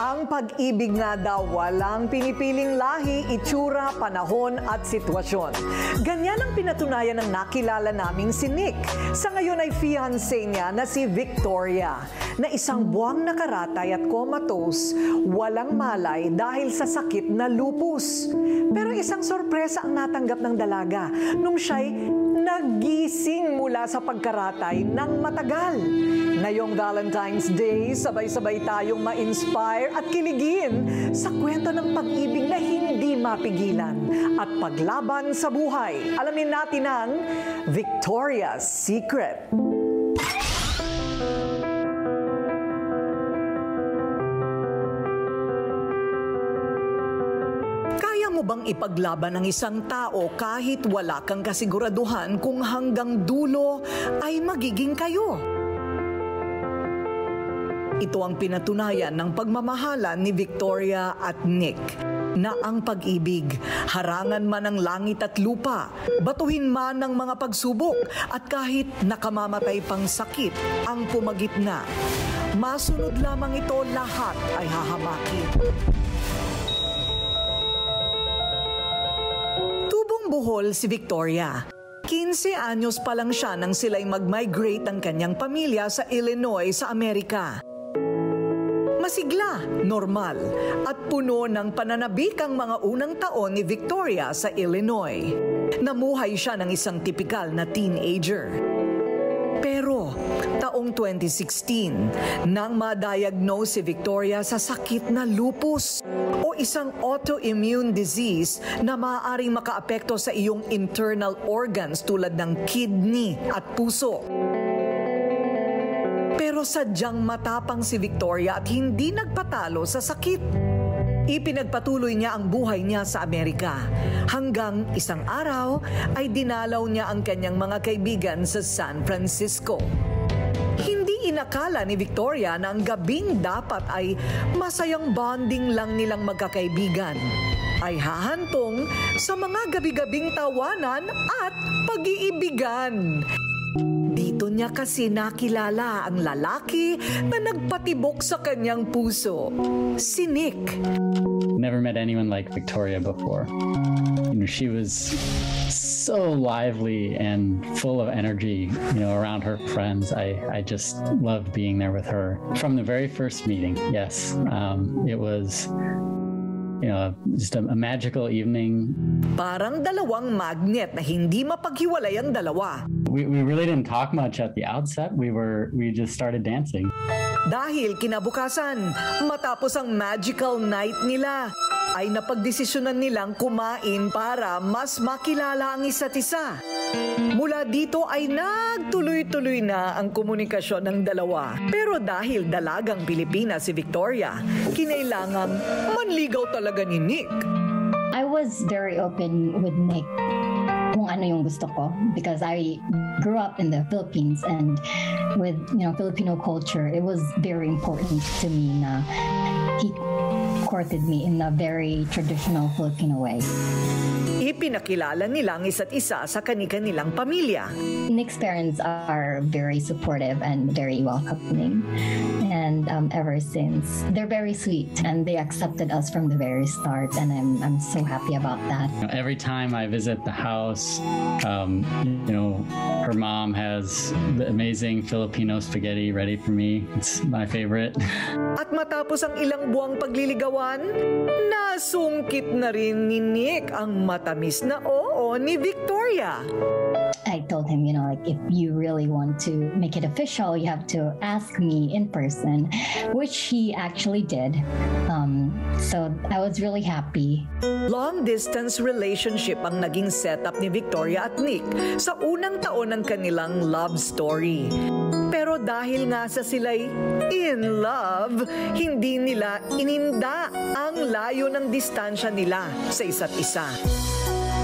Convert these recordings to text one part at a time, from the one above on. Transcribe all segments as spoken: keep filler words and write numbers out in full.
Ang pag-ibig nga daw walang pinipiling lahi, itsura, panahon at sitwasyon. Ganyan ang pinatunayan ng nakilala naming si Nick. Sa ngayon ay fiancé niya na si Victoria, na isang buwang nakaratay at comatose, walang malay dahil sa sakit na lupus. Pero isang sorpresa ang natanggap ng dalaga nung siya'y nagising mula sa pagkaratay ng matagal. Ngayong Valentine's Day, sabay-sabay tayong ma-inspire at kiligin sa kwento ng pag-ibig na hindi mapigilan at paglaban sa buhay. Alamin natin ang Victoria's Secret. Kaya mo bang ipaglaban ng isang tao kahit wala kang kasiguraduhan kung hanggang dulo ay magiging kayo? Ito ang pinatunayan ng pagmamahalan ni Victoria at Nick, na ang pag-ibig, harangan man ng langit at lupa, batuhin man ng mga pagsubok, at kahit nakamamatay pang sakit ang pumagitna, masunod lamang ito, lahat ay hahamakin. Tubong buhol si Victoria. quince anyos pa lang siya nang sila'y mag-migrate ang kanyang pamilya sa Illinois sa Amerika. Masigla, normal, at puno ng pananabik ang mga unang taon ni Victoria sa Illinois. Namuhay siya ng isang tipikal na teenager. Pero, taong twenty sixteen, nang ma-diagnose si Victoria sa sakit na lupus o isang autoimmune disease na maaaring makaapekto sa iyong internal organs tulad ng kidney at puso. Pero sadyang matapang si Victoria at hindi nagpatalo sa sakit. Ipinagpatuloy niya ang buhay niya sa Amerika hanggang isang araw ay dinalaw niya ang kanyang mga kaibigan sa San Francisco. Hindi inakala ni Victoria na ang gabing dapat ay masayang bonding lang nilang magkakaibigan ay hahantong sa mga gabi-gabing tawanan at pag-iibigan. Dito niya kasi nakilala ang lalaki na nagpatibok sa kanyang puso, si Nick. Never met anyone like Victoria before. You know, she was so lively and full of energy, you know, around her friends. I, I just loved being there with her. From the very first meeting, yes, um, it was, you know, just a, a magical evening. Parang dalawang magnet na hindi mapaghiwalay ang dalawa. We, we really didn't talk much at the outset. We were we just started dancing. Dahil kinabukasan, matapos ang magical night nila, ay napagdesisyonan nilang kumain para mas makilala ang isa't isa. Mula dito ay nagtuloy-tuloy na ang komunikasyon ng dalawa. Pero dahil dalagang Pilipina si Victoria, kinailangang manligaw talaga ni Nick. I was very open with Nick kung ano yung gusto ko because I grew up in the Philippines and with, you know, Filipino culture, it was very important to me na he courted me in a very traditional Filipino way. Ipinakilala nilang isa't isa sa kani-kanilang pamilya. Nick's parents are very supportive and very welcoming. And um, ever since, they're very sweet and they accepted us from the very start. And I'm, I'm so happy about that. You know, every time I visit the house, um, you know, her mom has the amazing Filipino spaghetti ready for me. It's my favorite. At matapos ang ilang buwang pagliligawan, nasungkit na rin ni Nick ang matamis na oo ni Victoria. I told him, you know, like if you really want to make it official, you have to ask me in person, which he actually did. Um, so I was really happy. Long-distance relationship ang naging setup ni Victoria at Nick sa unang taon ng kanilang love story. Pero dahil nga sa sila'y in love, hindi nila ininda ang layo ng distansya nila sa isa't isa. At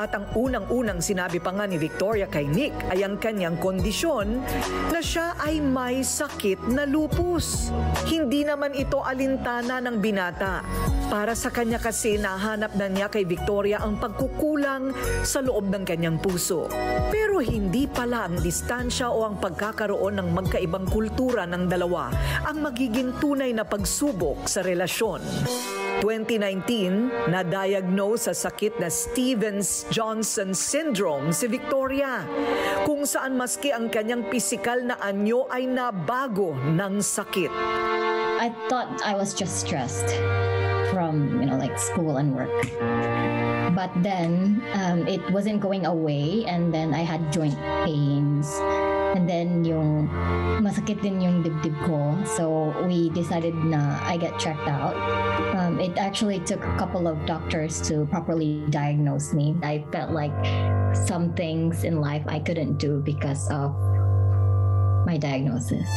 At ang unang-unang sinabi pa nga ni Victoria kay Nick ay ang kanyang kondisyon na siya ay may sakit na lupus. Hindi naman ito alintana ng binata. Para sa kanya kasi nahanap na niya kay Victoria ang pagkukulang sa loob ng kanyang puso. Pero hindi pala ang distansya o ang pagkakaroon ng magkaibang kultura ng dalawa ang magiging tunay na pagsubok sa relasyon. twenty nineteen, na-diagnose sa sakit na Stevens-Johnson syndrome si Victoria, kung saan maski ang kanyang pisikal na anyo ay nabago ng sakit. I thought I was just stressed from, you know, like school and work. But then um, it wasn't going away, and then I had joint pains. And then yung masakit din yung dibdib ko. So we decided na I get checked out. Um, it actually took a couple of doctors to properly diagnose me. I felt like some things in life I couldn't do because of my diagnosis.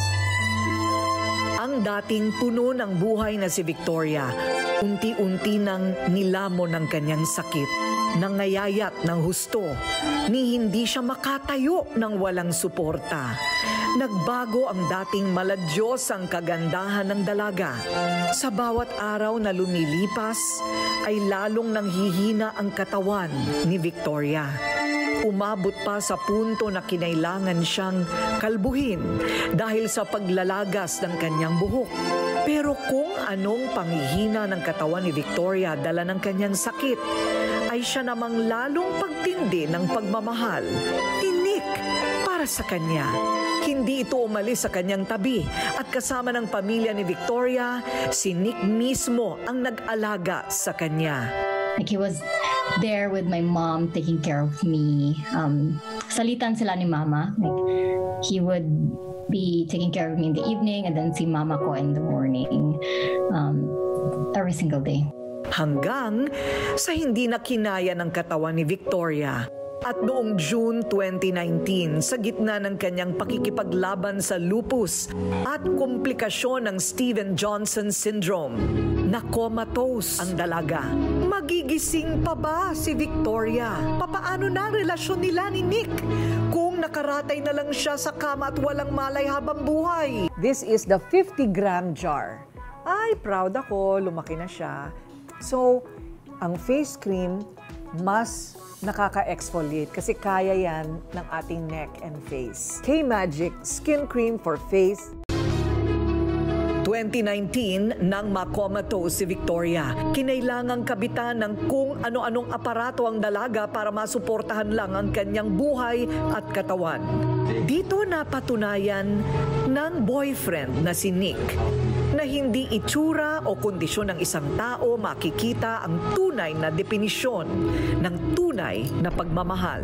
Ang dating puno ng buhay na si Victoria, unti-unti nang nilamon ng kanyang sakit. Nangayayat ng husto, ni hindi siya makatayo ng walang suporta. Nagbago ang dating maladyos ang kagandahan ng dalaga. Sa bawat araw na lumilipas, ay lalong nanghihina ang katawan ni Victoria. Umabot pa sa punto na kinailangan siyang kalbuhin dahil sa paglalagas ng kanyang buhok. Pero kung anong panghihina ng katawan ni Victoria dala ng kanyang sakit, ay siya namang lalong pagtindi ng pagmamahal ni Nick para sa kanya. Hindi ito umalis sa kanyang tabi at kasama ng pamilya ni Victoria, si Nick mismo ang nag-alaga sa kanya. Like he was there with my mom taking care of me. Um, salitan sila ni mama. Like he would be taking care of me in the evening and then si mama ko in the morning. Um, every single day. Hanggang sa hindi na kinaya ng katawan ni Victoria. At noong June twenty nineteen, sa gitna ng kanyang pakikipaglaban sa lupus at komplikasyon ng Stevens-Johnson syndrome, na-comatose ang dalaga. Magigising pa ba si Victoria? Papaano na ang relasyon nila ni Nick kung nakaratay na lang siya sa kama at walang malay habang buhay? This is the fifty gram jar. Ay, proud ako, lumaki na siya. So, ang face cream, mas nakaka-exfoliate kasi kaya yan ng ating neck and face. K-Magic Skin Cream for Face. twenty nineteen, nang ma-comatose si Victoria, kinailangang kabitan ng kung ano-anong aparato ang dalaga para masuportahan lang ang kanyang buhay at katawan. Dito napatunayan ng boyfriend na si Nick na hindi itsura o kondisyon ng isang tao makikita ang tunay na definisyon ng tunay na pagmamahal.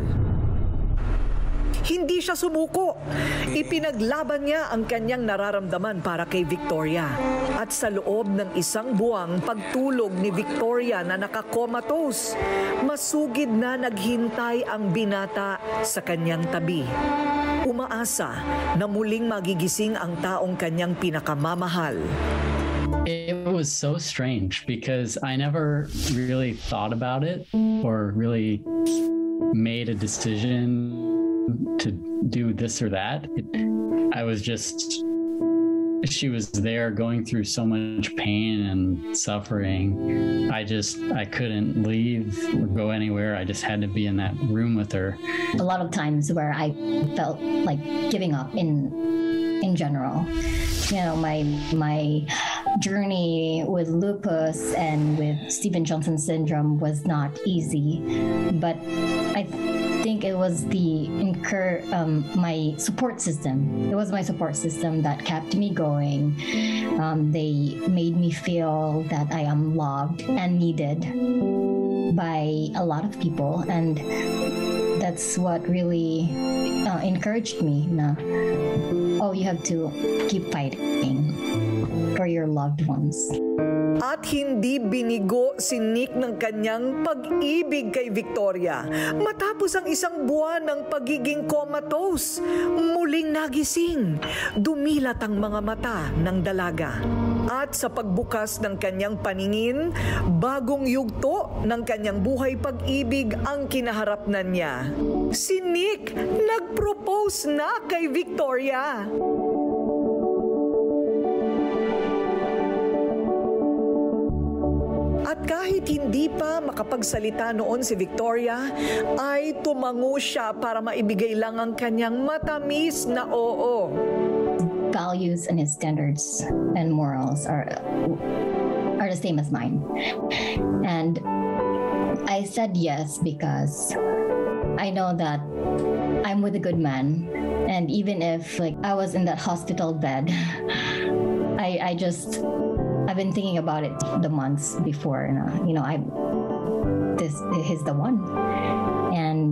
Hindi siya sumuko. Ipinaglaban niya ang kanyang nararamdaman para kay Victoria. At sa loob ng isang buwang pagtulog ni Victoria na nakakomatose, masugid na naghintay ang binata sa kanyang tabi. Umaasa na muling magigising ang taong kanyang pinakamamahal. It was so strange because I never really thought about it or really made a decision to do this or that. It, I was just, she was there going through so much pain and suffering. I just, I couldn't leave or go anywhere. I just had to be in that room with her. A lot of times where I felt like giving up in in general. You know, my my journey with lupus and with Stevens-Johnson syndrome was not easy, but I think it was the incur um, my support system. It was my support system that kept me going. Um, they made me feel that I am loved and needed by a lot of people, and that's what really uh, encouraged me. Na, oh, you have to keep fighting for your loved ones. At hindi binigo si Nick ng kanyang pag-ibig kay Victoria. Matapos ang isang buwan ng pagiging comatose, muling nagising. Dumilat ang mga mata ng dalaga. at sa pagbukas ng kanyang paningin, bagong yugto ng kanyang buhay pag-ibig ang kinaharapnan niya. Si Nick nag-propose na kay Victoria. At kahit hindi pa makapagsalita noon si Victoria, ay tumango siya para maibigay lang ang kanyang matamis na oo. Values and his standards and morals are are the same as mine. And I said yes because I know that I'm with a good man, and even if like I was in that hospital bed, I I just I've been thinking about it the months before, and uh, you know, I this is the one, and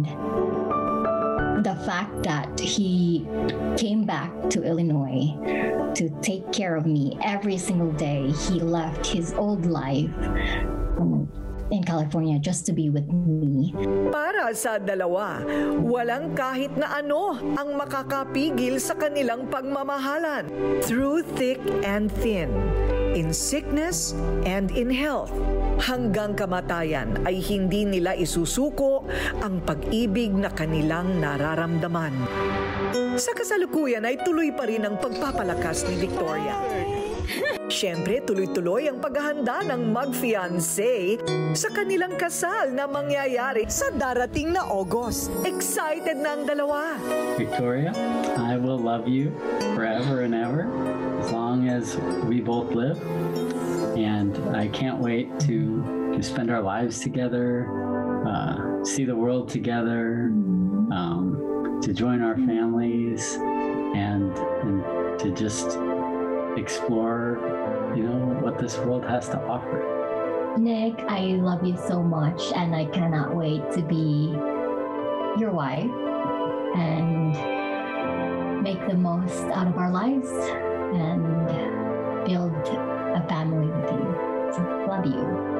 the fact that he came back to Illinois to take care of me every single day. He left his old life um, in California just to be with me. Para sa dalawa, walang kahit na ano ang makakapigil sa kanilang pagmamahalan. Through thick and thin, in sickness and in health, hanggang kamatayan ay hindi nila isusuko ang pag-ibig na kanilang nararamdaman. Sa kasalukuyan ay tuloy pa rin ang pagpapalakas ni Victoria. Siyempre, tuloy-tuloy ang paghahanda ng mag-fiancé sa kanilang kasal na mangyayari sa darating na August. Excited na ang dalawa. Victoria, I will love you forever and ever as long as we both live. And I can't wait to, to spend our lives together, uh, see the world together, um, to join our families, and, and to just explore, you know, what this world has to offer. Nick, I love you so much, and I cannot wait to be your wife and make the most out of our lives and build a family with you. So, love you.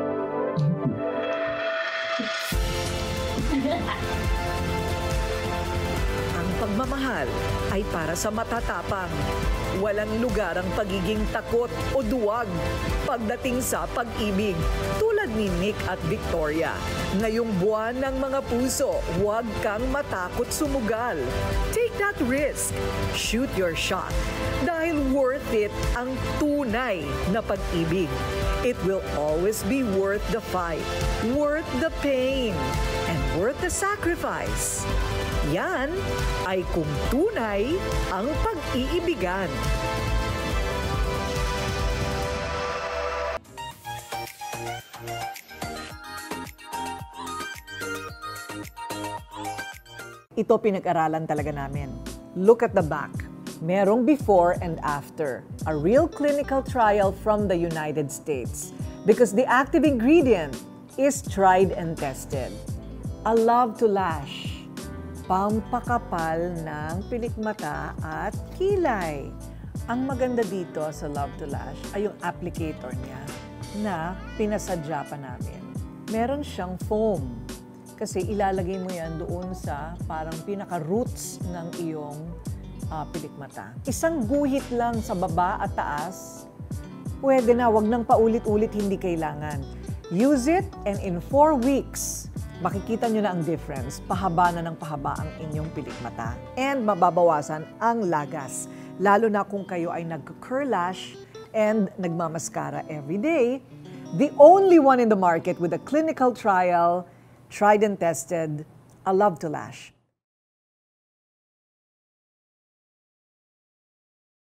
Ang pagmamahal ay para sa matatapang. Walang lugar ang pagiging takot o duwag pagdating sa pag-ibig. Tulad ni Nick at Victoria. Ngayong buwan ng mga puso, huwag kang matakot sumugal. Take that risk. Shoot your shot. Dahil worth it ang tunay na pag-ibig. It will always be worth the fight, worth the pain, and worth the sacrifice. Yan ay kung tunay ang pag-iibigan. Ito pinag-aralan talaga namin. Look at the back. Merong before and after. A real clinical trial from the United States. Because the active ingredient is tried and tested. A love to lash. Pampakapal ng pilikmata at kilay. Ang maganda dito sa Love to Lash ay yung applicator niya na pinasadya pa namin. Meron siyang foam kasi ilalagay mo yan doon sa parang pinaka-roots ng iyong uh, pilikmata. Isang guhit lang sa baba at taas, pwede na, wag nang paulit-ulit, hindi kailangan. Use it and in four weeks, makikita nyo na ang difference. Pahaba na ng pahaba ang inyong pilikmata. And mababawasan ang lagas. Lalo na kung kayo ay nag-curl lash and nagmamaskara every day. The only one in the market with a clinical trial, tried and tested, A Love to Lash.